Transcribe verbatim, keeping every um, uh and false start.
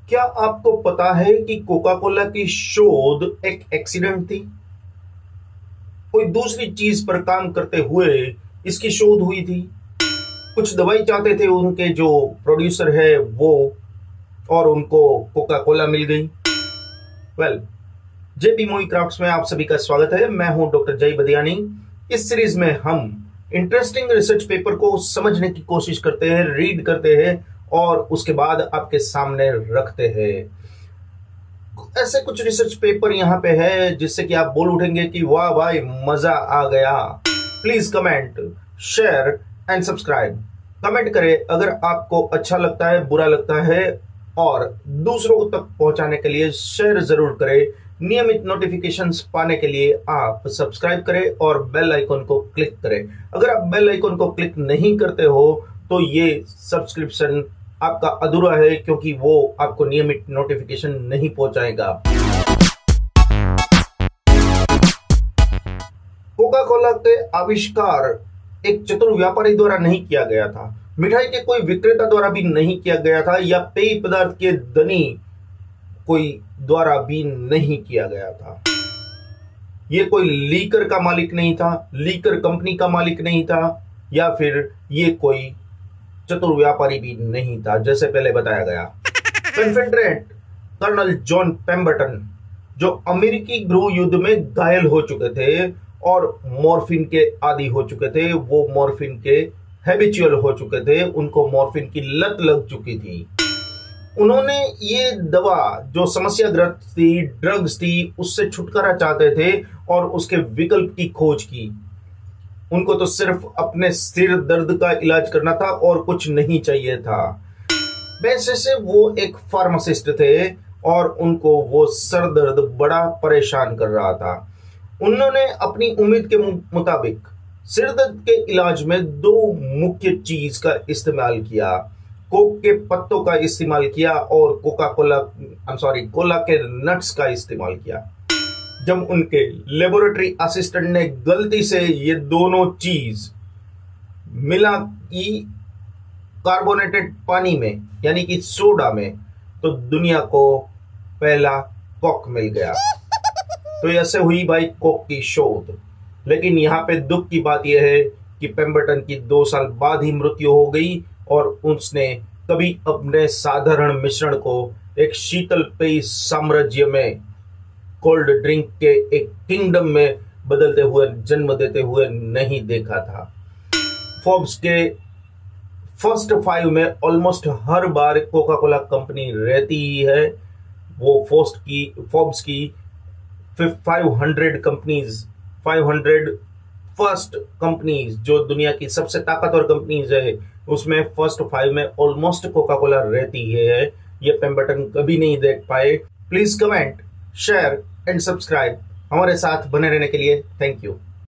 क्या आपको पता है कि कोका कोला की शोध एक एक्सीडेंट थी? कोई दूसरी चीज पर काम करते हुए इसकी शोध हुई थी। कुछ दवाई चाहते थे उनके जो प्रोड्यूसर है वो, और उनको कोका कोला मिल गई। वेल, जेबी मूवी क्राफ्ट्स में आप सभी का स्वागत है। मैं हूं डॉक्टर जय बदियानी। इस सीरीज में हम इंटरेस्टिंग रिसर्च पेपर को समझने की कोशिश करते हैं, रीड करते हैं और उसके बाद आपके सामने रखते हैं। ऐसे कुछ रिसर्च पेपर यहां पे है जिससे कि आप बोल उठेंगे कि वाह भाई मजा आ गया। Please comment, share and subscribe. Comment करें अगर आपको अच्छा लगता है, बुरा लगता है, और दूसरों तक पहुंचाने के लिए शेयर जरूर करें। नियमित नोटिफिकेशंस पाने के लिए आप सब्सक्राइब करें और बेल आइकन को क्लिक करें। अगर आप बेल आइकन को क्लिक नहीं करते हो तो ये सब्सक्रिप्शन आपका अधूरा है, क्योंकि वो आपको नियमित नोटिफिकेशन नहीं पहुंचाएगा। कोका कोला के आविष्कार एक चतुर व्यापारी द्वारा नहीं किया गया था, मिठाई के कोई विक्रेता द्वारा भी नहीं किया गया था, या पेय पदार्थ के धनी कोई द्वारा भी नहीं किया गया था। ये कोई लीकर का मालिक नहीं था, लीकर कंपनी का मालिक नहीं था, या फिर ये कोई चतुर व्यापारी भी नहीं था, जैसे पहले बताया गया। कॉन्फेडरेट कर्नल जॉन पेम्बरटन, जो अमेरिकी गृह युद्ध में घायल हो चुके थे और मॉर्फिन के आदी हो चुके थे, वो मॉर्फिन के हैबिचुअल हो चुके थे, उनको मॉर्फिन की लत लग चुकी थी। उन्होंने ये दवा जो समस्याग्रस्त थी, ड्रग्स थी, उससे छुटकारा चाहते थे और उसके विकल्प की खोज की। उनको तो सिर्फ अपने सिर दर्द का इलाज करना था और कुछ नहीं चाहिए था। वैसे से वो एक फार्मासिस्ट थे और उनको वो सर दर्द बड़ा परेशान कर रहा था। उन्होंने अपनी उम्मीद के मुताबिक सिर दर्द के इलाज में दो मुख्य चीज का इस्तेमाल किया। कोक के पत्तों का इस्तेमाल किया और Coca Cola I am sorry kola के नट्स का इस्तेमाल किया। जब उनके लेबोरेटरी असिस्टेंट ने गलती से ये दोनों चीज मिला की कार्बोनेटेड पानी में, यानी कि सोडा में, तो दुनिया को पहला कोक मिल गया। तो ऐसे हुई भाई कोक की शोध। लेकिन यहाँ पे दुख की बात यह है कि पेम्बरटन की दो साल बाद ही मृत्यु हो गई और उसने कभी अपने साधारण मिश्रण को एक शीतल पेय साम्राज्य में, कोल्ड ड्रिंक के एक किंगडम में बदलते हुए, जन्म देते हुए नहीं देखा था। फोर्ब्स के फर्स्ट फाइव में ऑलमोस्ट हर बार कोका कोला कंपनी रहती ही है। वो फोर्स्ट की फोर्ब्स की five hundred companies, five hundred first companies जो दुनिया की सबसे ताकतवर कंपनीज है, उसमें फर्स्ट फाइव में ऑलमोस्ट कोका कोला रहती है। ये पेम्बरटन कभी नहीं देख पाए। Please comment, share and subscribe. हमारे साथ बने रहने के लिए थैंक यू।